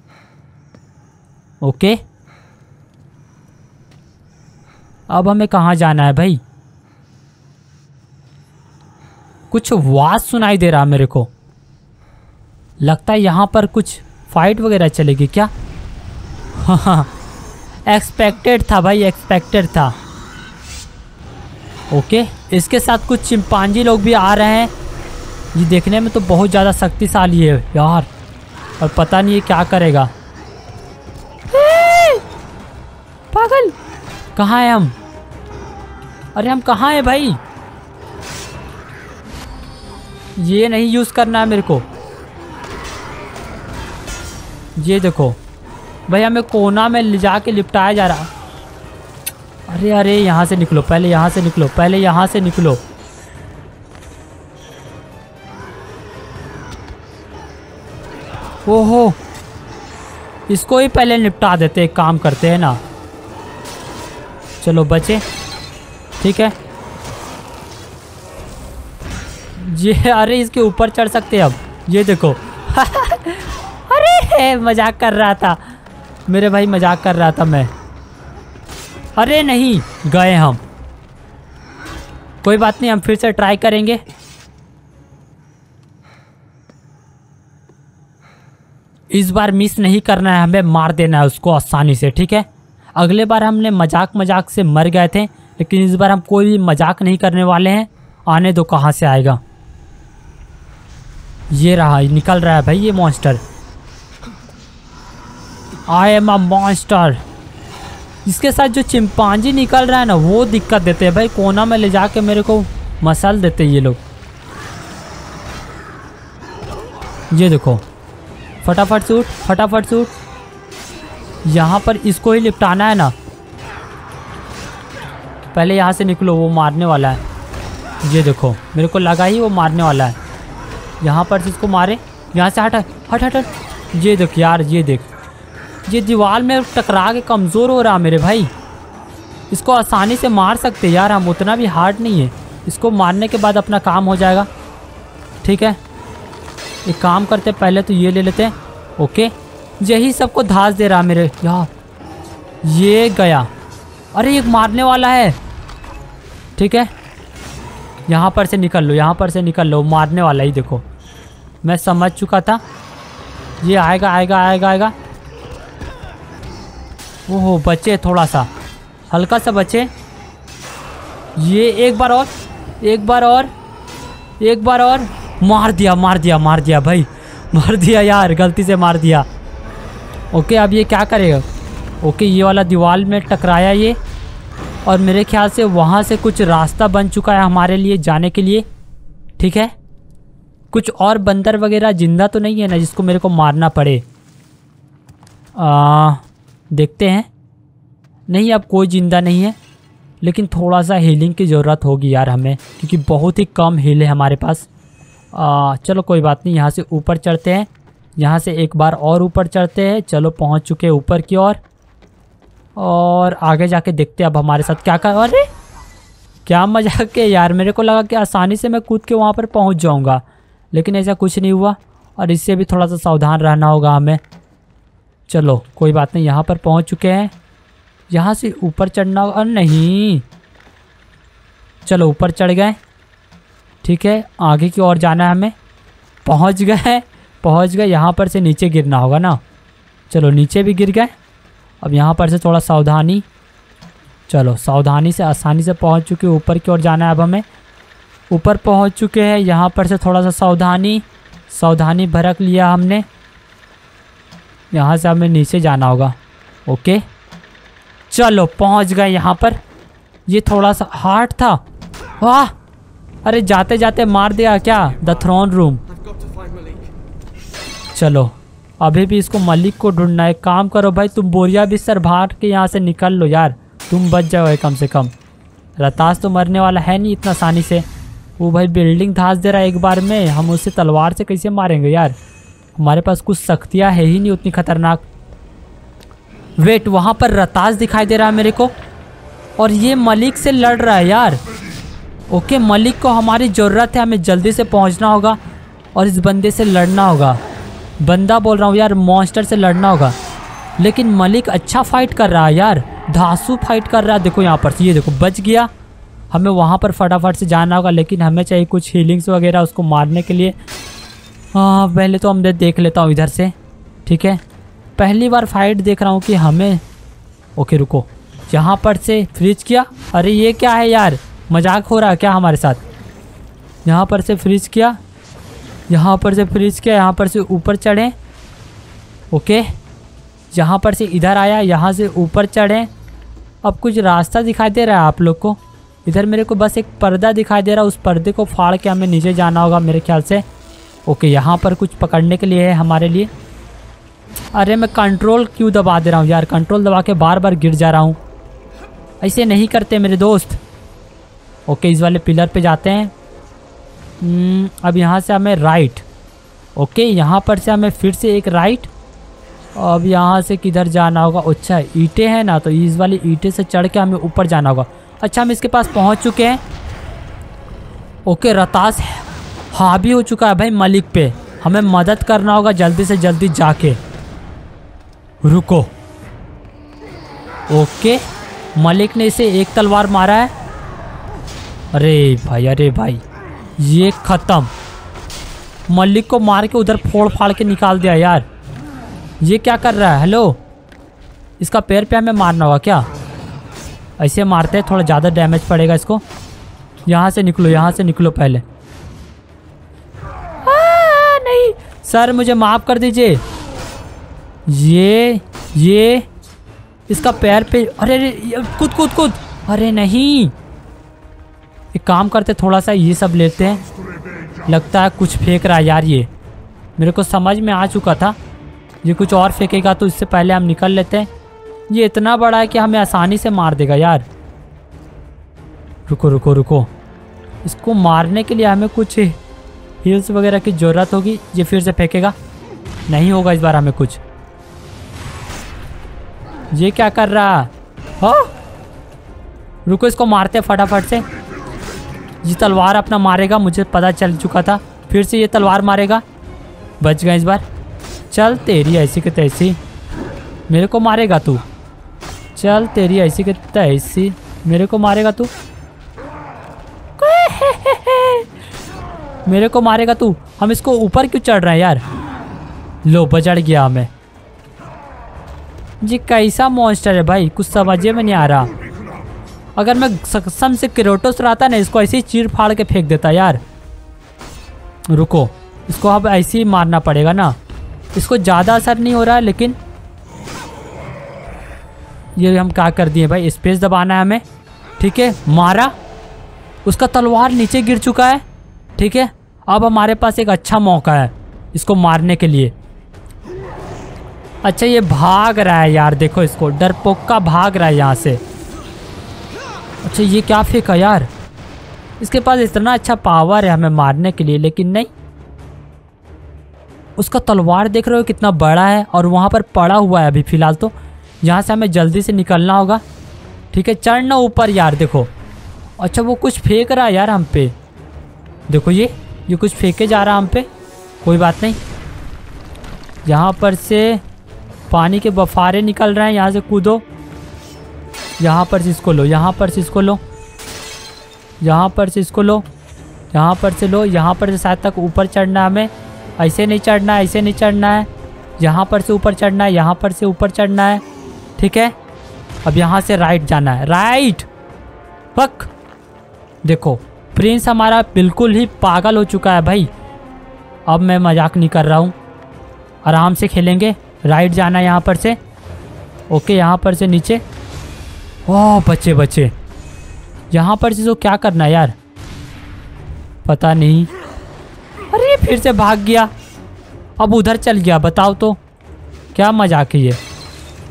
ओके, अब हमें कहाँ जाना है भाई? कुछ आवाज सुनाई दे रहा मेरे को, लगता है यहाँ पर कुछ फाइट वगैरह चलेगी क्या? हाँ, एक्सपेक्टेड था भाई, एक्सपेक्टेड था। ओके, इसके साथ कुछ चिंपांजी लोग भी आ रहे हैं। ये देखने में तो बहुत ज़्यादा शक्तिशाली है यार, और पता नहीं ये क्या करेगा। पागल, कहाँ है हम? अरे हम कहाँ हैं भाई? ये नहीं यूज़ करना है मेरे को। ये देखो भाई, हमें कोना में ले जाके लिपटाया जा रहा। अरे अरे, यहाँ से निकलो, पहले यहाँ से निकलो, पहले यहाँ से निकलो। ओहो, इसको ही पहले निपटा देते, एक काम करते हैं ना। चलो बचे, ठीक है। ये अरे, इसके ऊपर चढ़ सकते हैं अब। ये देखो अरे मजाक कर रहा था मेरे भाई, मजाक कर रहा था मैं। अरे नहीं, गए हम। कोई बात नहीं, हम फिर से ट्राई करेंगे। इस बार मिस नहीं करना है, हमें मार देना है उसको आसानी से, ठीक है। अगले बार हमने मजाक मजाक से मर गए थे, लेकिन इस बार हम कोई भी मजाक नहीं करने वाले हैं। आने दो, कहाँ से आएगा। ये रहा, निकल रहा है भाई ये monster. I am a monster. इसके साथ जो चिंपांजी निकल रहा है ना, वो दिक्कत देते हैं भाई। कोना में ले जाके मेरे को मसल देते ये लोग। ये देखो, फटाफट शूट, फटाफट शूट। यहाँ पर इसको ही लिपटाना है ना। पहले यहाँ से निकलो, वो मारने वाला है। ये देखो, मेरे को लगा ही वो मारने वाला है। यहाँ पर इसको मारे, यहाँ से हट हट हट हट। ये देख यार, ये देख, ये दीवार में टकरा के कमज़ोर हो रहा मेरे भाई। इसको आसानी से मार सकते यार हम, उतना भी हार्ड नहीं है। इसको मारने के बाद अपना काम हो जाएगा, ठीक है। एक काम करते, पहले तो ये ले लेते हैं। ओके, यही सबको धास दे रहा मेरे यार। ये गया। अरे एक मारने वाला है, ठीक है। यहाँ पर से निकल लो, यहाँ पर से निकल लो, मारने वाला ही। देखो, मैं समझ चुका था ये आएगा आएगा आएगा आएगा। ओहो, बचे थोड़ा सा, हल्का सा बचे। ये एक बार और, एक बार और, एक बार और। मार दिया मार दिया मार दिया भाई, मार दिया यार, गलती से मार दिया। ओके, अब ये क्या करेगा? ओके, ये वाला दीवार में टकराया ये, और मेरे ख्याल से वहाँ से कुछ रास्ता बन चुका है हमारे लिए जाने के लिए, ठीक है। कुछ और बंदर वगैरह जिंदा तो नहीं है ना जिसको मेरे को मारना पड़े? आ, देखते हैं। नहीं, अब कोई जिंदा नहीं है, लेकिन थोड़ा सा हीलिंग की ज़रूरत होगी यार हमें, क्योंकि बहुत ही कम हील है हमारे पास। आ, चलो कोई बात नहीं, यहाँ से ऊपर चढ़ते हैं। यहाँ से एक बार और ऊपर चढ़ते हैं। चलो, पहुँच चुके हैं ऊपर की ओर, और, और आगे जाके देखते हैं अब हमारे साथ क्या कर। अरे क्या मजाक है यार, मेरे को लगा कि आसानी से मैं कूद के वहाँ पर पहुँच जाऊँगा, लेकिन ऐसा कुछ नहीं हुआ। और इससे भी थोड़ा सा सावधान रहना होगा हमें। चलो कोई बात नहीं, यहाँ पर पहुँच चुके हैं। यहाँ से ऊपर चढ़ना होगा। नहीं, चलो ऊपर चढ़ गए, ठीक है। आगे की ओर जाना है हमें। पहुँच गए पहुँच गए यहाँ पर से नीचे गिरना होगा ना। चलो, नीचे भी गिर गए। अब यहाँ पर से थोड़ा सावधानी। चलो, सावधानी से आसानी से पहुँच चुके, ऊपर की ओर जाना है अब हमें। ऊपर पहुँच चुके हैं। यहाँ पर से थोड़ा सा सावधानी सावधानी भरक लिया हमने। यहाँ से हमें नीचे जाना होगा। ओके, चलो पहुँच गए यहाँ पर। ये थोड़ा सा हार्ड था। वाह, अरे जाते जाते मार दिया क्या? The throne room. चलो, अभी भी इसको मलिक को ढूंढना है। काम करो भाई, तुम बोरिया बिस्तर भाग के यहाँ से निकल लो यार, तुम बच जाओ कम से कम। रतास तो मरने वाला है नहीं इतना आसानी से। वो भाई बिल्डिंग धांस दे रहा है एक बार में, हम उससे तलवार से कैसे मारेंगे यार, हमारे पास कुछ शक्तियाँ है ही नहीं उतनी खतरनाक। वेट, वहाँ पर रतास दिखाई दे रहा है मेरे को, और ये मलिक से लड़ रहा है यार। ओके, मलिक को हमारी ज़रूरत है, हमें जल्दी से पहुँचना होगा और इस बंदे से लड़ना होगा। बंदा बोल रहा हूँ यार, मॉन्स्टर से लड़ना होगा। लेकिन मलिक अच्छा फाइट कर रहा है यार, धांसू फाइट कर रहा है। देखो यहाँ पर से, ये देखो बच गया। हमें वहाँ पर फटाफट से जाना होगा, लेकिन हमें चाहिए कुछ हीलिंग्स वगैरह उसको मारने के लिए। हाँ, पहले तो हमने देख लेता हूँ इधर से, ठीक है। पहली बार फाइट देख रहा हूँ कि हमें। ओके रुको, यहाँ पर से फ्रीज किया। अरे ये क्या है यार, मजाक हो रहा है क्या हमारे साथ। यहाँ पर से फ्रीज किया, यहाँ पर से फ्रीज किया, यहाँ पर से ऊपर चढ़े। ओके, यहाँ पर से इधर आया, यहाँ से ऊपर चढ़े। अब कुछ रास्ता दिखाई दे रहा है आप लोग को। इधर मेरे को बस एक पर्दा दिखाई दे रहा है, उस पर्दे को फाड़ के हमें नीचे जाना होगा मेरे ख्याल से। ओके, यहाँ पर कुछ पकड़ने के लिए है हमारे लिए। अरे मैं कंट्रोल क्यों दबा दे रहा हूँ यार, कंट्रोल दबा के बार बार गिर जा रहा हूँ। ऐसे नहीं करते मेरे दोस्त। ओके, इस वाले पिलर पे जाते हैं। hmm, अब यहाँ से हमें राइट। ओके, यहाँ पर से हमें फिर से एक राइट। अब यहाँ से किधर जाना होगा। अच्छा, ईंटें हैं ना, तो इस वाली ईंटें से चढ़ के हमें ऊपर जाना होगा। अच्छा, हम इसके पास पहुँच चुके हैं। ओके, रतास हावी हो चुका है भाई मलिक पे, हमें मदद करना होगा जल्दी से जल्दी जाके। रुको, ओके, मलिक ने इसे एक तलवार मारा है। अरे भाई, अरे भाई, ये खत्म। मलिक को मार के उधर फोड़ फाड़ के निकाल दिया यार। ये क्या कर रहा है। हेलो, इसका पैर पे हमें मारना होगा क्या। ऐसे मारते हैं, थोड़ा ज़्यादा डैमेज पड़ेगा इसको। यहाँ से निकलो, यहाँ से निकलो पहले। आ, नहीं सर, मुझे माफ़ कर दीजिए। ये ये इसका पैर पे। अरे अरे, कूद कूद कूद। अरे नहीं, एक काम करते, थोड़ा सा ये सब लेते हैं। लगता है कुछ फेंक रहा है यार, ये मेरे को समझ में आ चुका था। ये कुछ और फेंकेगा, तो इससे पहले हम निकल लेते हैं। ये इतना बड़ा है कि हमें आसानी से मार देगा यार। रुको रुको रुको, इसको मारने के लिए हमें कुछ हील्स वगैरह की ज़रूरत होगी। ये फिर से फेंकेगा, नहीं होगा इस बार हमें कुछ। ये क्या कर रहा है। हाँ, रुको, इसको मारते फटाफट से। ये तलवार अपना मारेगा, मुझे पता चल चुका था। फिर से ये तलवार मारेगा। बच गए इस बार। चल तेरी ऐसी की तैसी, मेरे को मारेगा तू। चल तेरी ऐसी की तैसी, मेरे को मारेगा तू। मेरे को मारेगा तू। हम इसको ऊपर क्यों चढ़ रहे हैं यार। लो, बजड़ गया हमें। ये कैसा मॉन्स्टर है भाई, कुछ समझे में नहीं आ रहा। अगर मैं सक्षम से क्रेटोस रहता ना, इसको ऐसे ही चीर फाड़ के फेंक देता यार। रुको, इसको अब ऐसे ही मारना पड़ेगा ना। इसको ज़्यादा असर नहीं हो रहा है, लेकिन ये हम क्या कर दिए भाई। स्पेस दबाना है हमें, ठीक है। मारा, उसका तलवार नीचे गिर चुका है, ठीक है। अब हमारे पास एक अच्छा मौका है इसको मारने के लिए। अच्छा, ये भाग रहा है यार, देखो इसको, डरपोक का भाग रहा है यहाँ से। अच्छा, ये क्या फेंका यार। इसके पास इतना अच्छा पावर है हमें मारने के लिए, लेकिन नहीं। उसका तलवार देख रहे हो कितना बड़ा है, और वहाँ पर पड़ा हुआ है अभी फ़िलहाल। तो यहाँ से हमें जल्दी से निकलना होगा, ठीक है। चढ़ना ऊपर यार, देखो। अच्छा, वो कुछ फेंक रहा है यार हम पे। देखो, ये ये कुछ फेंके जा रहा है हम पे। कोई बात नहीं, यहाँ पर से पानी के बफारे निकल रहे हैं। यहाँ से कूदो, यहाँ पर से इसको लो, यहाँ पर से इसको लो, यहाँ पर से इसको लो, यहाँ पर से लो। यहाँ पर से शायद तक ऊपर चढ़ना है हमें। ऐसे नहीं चढ़ना है, ऐसे नहीं चढ़ना है। यहाँ पर से ऊपर चढ़ना है, यहाँ पर से ऊपर चढ़ना है, ठीक है। अब यहाँ से राइट जाना है, राइट। पक, देखो प्रिंस हमारा बिल्कुल ही पागल हो चुका है भाई। अब मैं मजाक नहीं कर रहा हूँ, आराम से खेलेंगे। राइट जाना है यहाँ पर से। ओके, यहाँ पर से नीचे। ओह, बच्चे बच्चे, यहाँ पर से तो क्या करना है यार, पता नहीं। अरे ये फिर से भाग गया, अब उधर चल गया। बताओ तो क्या मजाक है ये।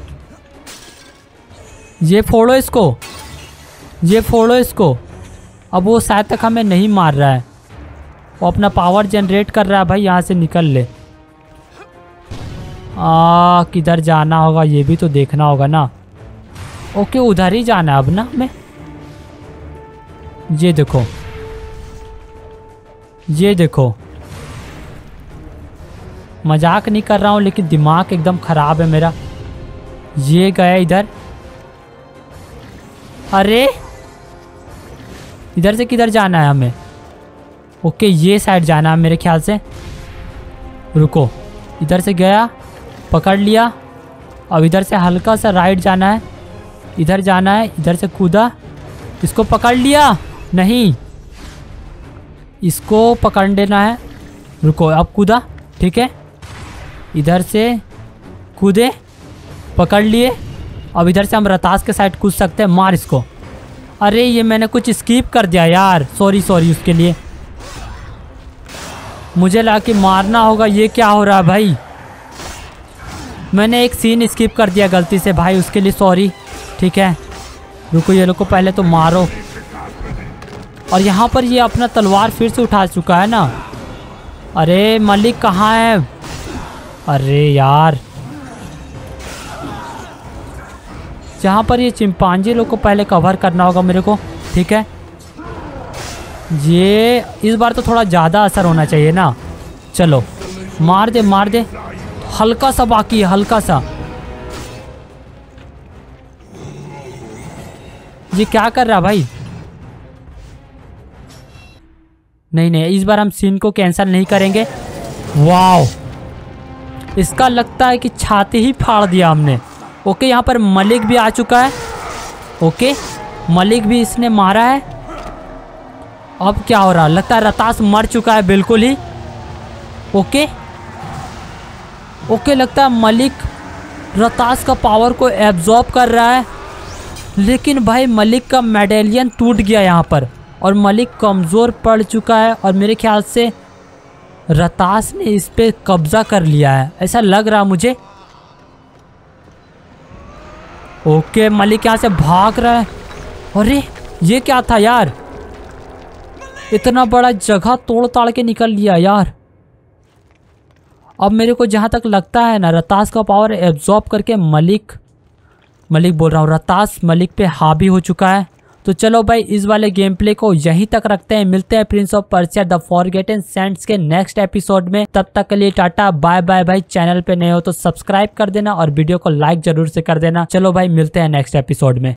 ये फोड़ो इसको, ये फोड़ो इसको। अब वो शायद तक हमें नहीं मार रहा है, वो अपना पावर जनरेट कर रहा है। भाई यहाँ से निकल ले। आ किधर जाना होगा ये भी तो देखना होगा ना। ओके उधर ही जाना है अब ना हमें। ये देखो ये देखो, मजाक नहीं कर रहा हूँ लेकिन दिमाग एकदम खराब है मेरा। ये गया इधर। अरे इधर से किधर जाना है हमें? ओके ये साइड जाना है मेरे ख्याल से। रुको, इधर से गया, पकड़ लिया। अब इधर से हल्का सा राइट जाना है, इधर जाना है, इधर से कूदा, इसको पकड़ लिया। नहीं, इसको पकड़ लेना है। रुको, अब कूदा, ठीक है। इधर से कूदे, पकड़ लिए। अब इधर से हम रतास के साइड कूद सकते हैं। मार इसको। अरे ये मैंने कुछ स्किप कर दिया यार, सॉरी सॉरी उसके लिए। मुझे लगा कि मारना होगा। ये क्या हो रहा है भाई? मैंने एक सीन स्किप कर दिया गलती से भाई, उसके लिए सॉरी। ठीक है, रुको ये लोग को पहले तो मारो। और यहाँ पर ये अपना तलवार फिर से उठा चुका है ना। अरे मलिक कहाँ है? अरे यार, जहाँ पर ये चिंपांजी लोग को पहले कवर करना होगा मेरे को। ठीक है, ये इस बार तो थोड़ा ज़्यादा असर होना चाहिए ना। चलो मार दे मार दे, हल्का सा बाकी है, हल्का सा। ये क्या कर रहा भाई? नहीं नहीं, इस बार हम सीन को कैंसिल नहीं करेंगे। वाओ, इसका लगता है कि छाती ही फाड़ दिया हमने। ओके, यहाँ पर मलिक भी आ चुका है। ओके, मलिक भी इसने मारा है। अब क्या हो रहा है? लगता है रतास मर चुका है बिल्कुल ही। ओके ओके, लगता है मलिक रतास का पावर को एब्जॉर्ब कर रहा है। लेकिन भाई मलिक का मेडेलियन टूट गया यहाँ पर और मलिक कमज़ोर पड़ चुका है। और मेरे ख्याल से रतास ने इस पे कब्जा कर लिया है, ऐसा लग रहा मुझे। ओके, मलिक यहाँ से भाग रहा है। अरे ये क्या था यार? इतना बड़ा जगह तोड़ ताड़ के निकल लिया यार। अब मेरे को जहाँ तक लगता है ना, रतास का पावर एब्जॉर्ब करके मलिक मलिक बोल रहा हूँ रतास मलिक पे हावी हो चुका है। तो चलो भाई, इस वाले गेम प्ले को यहीं तक रखते हैं। मिलते हैं Prince of Persia the Forgotten Sands के नेक्स्ट एपिसोड में। तब तक के लिए टाटा बाय बाय भाई। चैनल पे नए हो तो सब्सक्राइब कर देना और वीडियो को लाइक जरूर से कर देना। चलो भाई, मिलते हैं नेक्स्ट एपिसोड में।